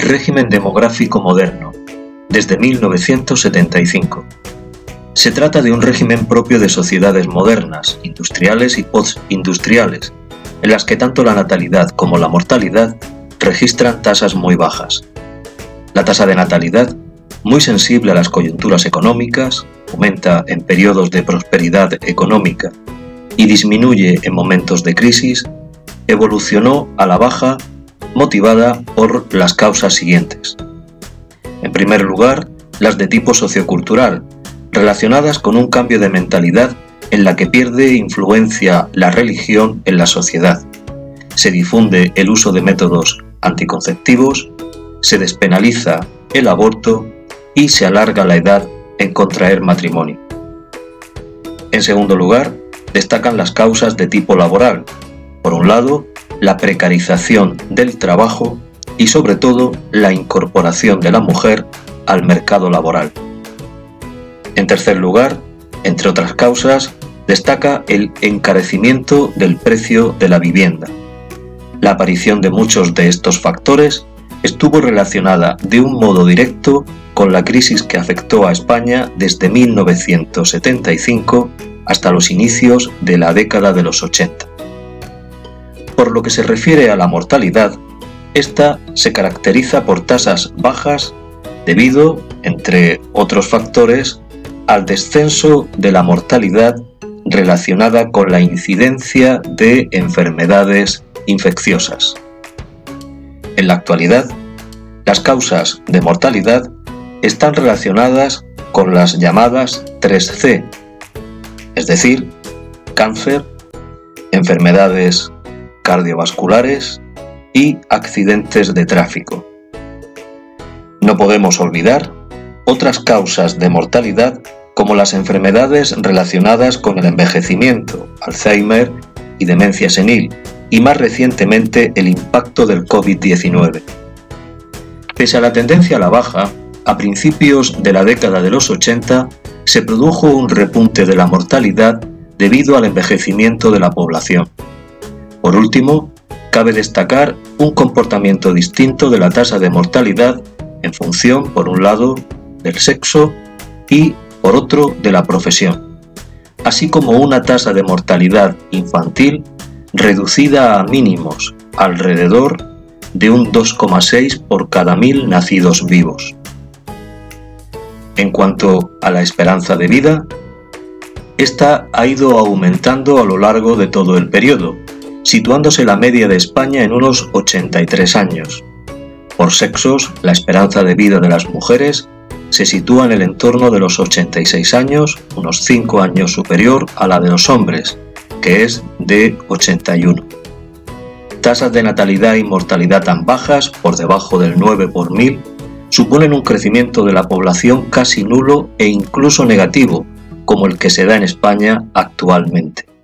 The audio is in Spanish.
régimen demográfico moderno, desde 1975. Se trata de un régimen propio de sociedades modernas, industriales y postindustriales, en las que tanto la natalidad como la mortalidad registran tasas muy bajas. La tasa de natalidad, muy sensible a las coyunturas económicas, aumenta en periodos de prosperidad económica y disminuye en momentos de crisis, evolucionó a la baja motivada por las causas siguientes. En primer lugar, las de tipo sociocultural, relacionadas con un cambio de mentalidad en la que pierde influencia la religión en la sociedad. Se difunde el uso de métodos anticonceptivos, se despenaliza el aborto y se alarga la edad en contraer matrimonio. En segundo lugar, destacan las causas de tipo laboral. Por un lado, la precarización del trabajo y sobre todo la incorporación de la mujer al mercado laboral. En tercer lugar, entre otras causas, destaca el encarecimiento del precio de la vivienda. La aparición de muchos de estos factores estuvo relacionada de un modo directo con la crisis que afectó a España desde 1975 hasta los inicios de la década de los 80. Por lo que se refiere a la mortalidad, esta se caracteriza por tasas bajas debido, entre otros factores, al descenso de la mortalidad relacionada con la incidencia de enfermedades infecciosas. En la actualidad, las causas de mortalidad están relacionadas con las llamadas 3C, es decir, cáncer, enfermedades cardiovasculares y accidentes de tráfico. No podemos olvidar otras causas de mortalidad como las enfermedades relacionadas con el envejecimiento, Alzheimer y demencia senil, y más recientemente el impacto del COVID-19. Pese a la tendencia a la baja, a principios de la década de los 80 se produjo un repunte de la mortalidad debido al envejecimiento de la población. Por último, cabe destacar un comportamiento distinto de la tasa de mortalidad en función, por un lado, del sexo y, por otro, de la profesión, así como una tasa de mortalidad infantil reducida a mínimos, alrededor de un 2,6 por cada 1000 nacidos vivos. En cuanto a la esperanza de vida, esta ha ido aumentando a lo largo de todo el periodo, situándose la media de España en unos 83 años. Por sexos, la esperanza de vida de las mujeres se sitúa en el entorno de los 86 años, unos 5 años superior a la de los hombres, que es de 81. Tasas de natalidad y mortalidad tan bajas, por debajo del 9 por 1000, suponen un crecimiento de la población casi nulo e incluso negativo, como el que se da en España actualmente.